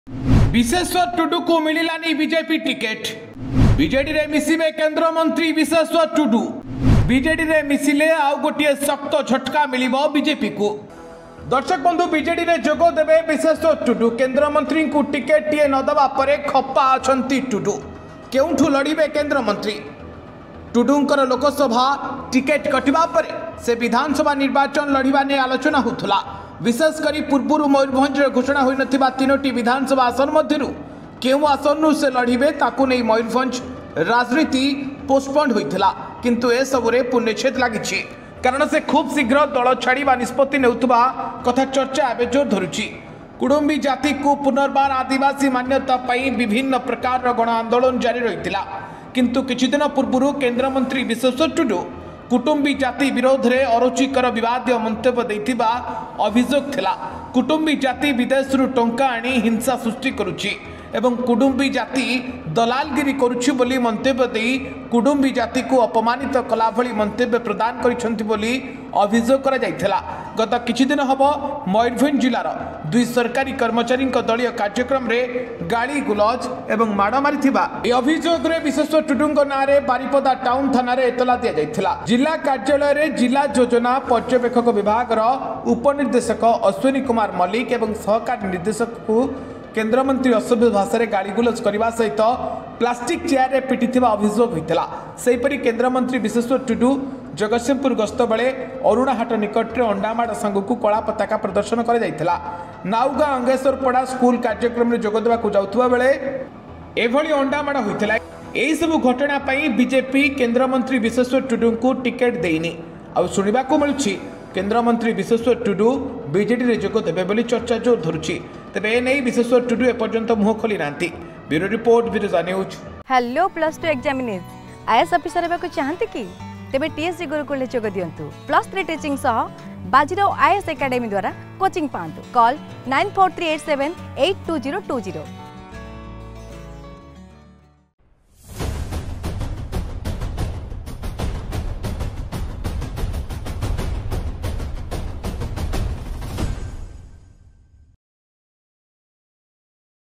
विशेश्वर टुडू को मिलानी BJP ticket. BJD रे मिसिबे केंद्र मंत्री विशेश्वर टुडू। बीजेडी रे मिसिले आउ गोटे शक्त झटका मिलिबो बीजेपी को। दर्शक बंधु बीजेडी रे जोग देबे विशेश्वर टुडू। केंद्र मंत्री को टिकेट टीए न दबा परे खप्पा अछंती टुडू। केउठु लड़िबे केंद्र मंत्री? टुडूंकर लोकसभा टिकेट कटिबा परे से विधानसभा निर्वाचन लड़िबा ने आलोचना होथुला। विशेषकर पूर्व मयूरभंज घोषणा होई नथिबा तीनोटी विधानसभा आसन मध्यरु केउ आसन से लड़िबे ताकू नहीं मयूरभंज राजनीति पोस्टपोन्ड होइथिला, किंतु ए सबरे पुण्यछेद लागिछि। कारण से खूब शीघ्र दल छाड़िबा निष्पत्ति नेउथबा कथा चर्चा एबे जोर धरुछि। कुडुंबी जाति को पुनर्बार आदिवासी मान्यता पाई विभिन्न प्रकार गण आंदोलन जारी रहिथिला, किंतु किछि दिन पूर्व केंद्र मंत्री विशेश्वर टुडू कुटुंबी जाति विरोध में अरुचिकर विवादीय मंतव्य देथिबा अभियोग थिला। कुटुंबी जाति विदेश टंका आनी हिंसा सृष्टि करुछि एवं कुटुंबी जाति दलालगिरी करुछि बोली मंतव्य दे कुटुंबी जाति को अपमानित कला भली मंतव्य प्रदान करिसंति बोली अभियोग करा जायथिला। गत किछि दिन हबो मयूरभंज जिलार दुई सरकारी कर्मचारी दलीय कार्यक्रम रे गाड़ी गुलज एवं माड़ मारिथिबा ए अभियोग रे विशेश्वर टुडूंको नारे बारिपदा टाउन थाना रे एतला दिया जायथिला। जिला कार्यालय रे जिला योजना पर्यवेक्षक विभाग रो उपनिर्देशक अश्विनी कुमार मल्लिक एवं सहकारी निर्देशक को केंद्र मंत्री असभ्य भाषा रे गाड़ी गुलज करने सहित प्लास्टिक चेयर रे पिटिथिबा अभियोग होइतला। सेहिपरि केंद्र मंत्री विशेश्वर टुडू जगतसिंहपुर गस्त बेले अरुणाहाट निकट में अंडामाड़ संघ को कला पताका प्रदर्शन कर जाइथिला। नाउगा अंगेश्वरपड़ा स्कूल कार्यक्रम में जोग देबाकू जाउथबा बेले एभली अंडामाड़ होइथिला। एही सब घटना पई बीजेपी केंद्र मंत्री विशेश्वर टुडू को टिकेट देइनी। आ सुनिबाकू मिलुछि केंद्र मंत्री विशेश्वर टुडू बीजेडी रे जोग देबे बोली चर्चा जोर धरुछि। तेबे ए नै विशेश्वर टुडू एपर्यंत मुह खोली नांती। ब्यूरो रिपोर्ट विरोजा news. Hello +2 examinees IAS officer हेबाकू चाहंती कि? तेबे टीएससी गुरुकुल जोग दियंतु। +3 टीचिंग सह बाजीराव आईएएस एकेडमी द्वारा कोचिंग पांतु। कॉल 9438782020।